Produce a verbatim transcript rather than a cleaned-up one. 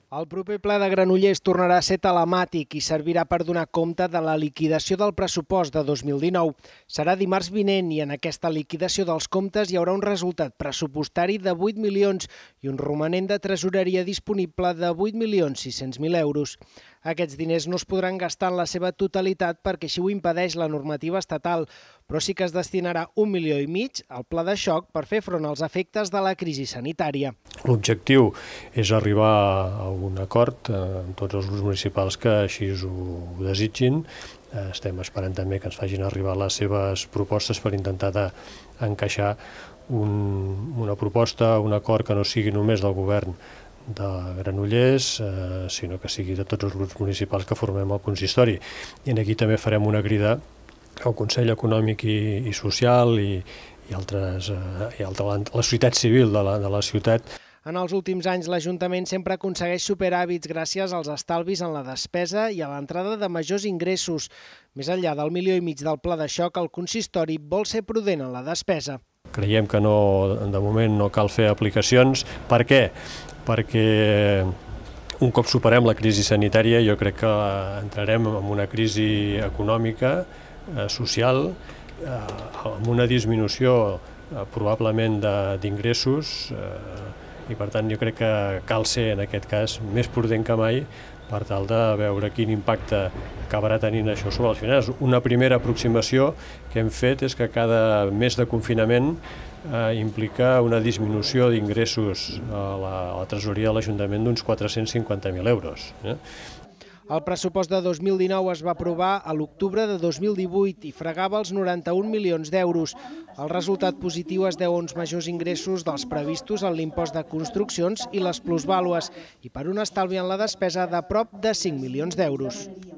El proper ple de Granollers tornarà a ser telemàtic i servirà per donar compte de la liquidació del pressupost de dos mil dinou. Serà dimarts vinent i en aquesta liquidació dels comptes hi haurà un resultat pressupostari de vuit milions i un romanent de tresoreria disponible de vuit milions sis-cents mil euros. Aquests diners no es podran gastar en la seva totalitat perquè així ho impedeix la normativa estatal, però sí que es destinarà un milió i mig al pla de xoc per fer front als efectes de la crisi sanitària. L'objectiu és arribar a un acord amb tots els grups municipals que així ho desitgin. Estem esperant també que ens facin arribar les seves propostes per intentar encaixar un, una proposta, un acord que no sigui només del govern de Granollers, eh, sinó que sigui de tots els grups municipals que formem el consistori. I aquí també farem una crida al Consell Econòmic i, i Social i, i, altres, eh, i altra, la societat civil de la, de la ciutat. En els últims anys l'Ajuntament sempre aconsegueix superàvits gràcies als estalvis en la despesa i a l'entrada de majors ingressos. Més enllà del milió i mig del pla de xoc, el consistori vol ser prudent en la despesa. Creiem que no, de moment no cal fer aplicacions. Per què? Perquè un cop superem la crisi sanitària jo crec que entrarem en una crisi econòmica, eh, social, eh, amb una disminució eh, probablement d'ingressos eh, i per tant jo crec que cal ser en aquest cas més prudent que mai per tal de veure quin impacte acabarà tenint això sobre les finances. Una primera aproximació que hem fet és que cada mes de confinament eh, implica una disminució d'ingressos a la, a la tresoreria de l'Ajuntament d'uns quatre-cents cinquanta mil euros. Eh? El pressupost de dos mil dinou es va aprovar a l'octubre de dos mil divuit i fregava els noranta-un milions d'euros. El resultat positiu es deu a uns majors ingressos dels previstos en l'impost de construccions i les plusvàlues i per un estalvi en la despesa de prop de cinc milions d'euros.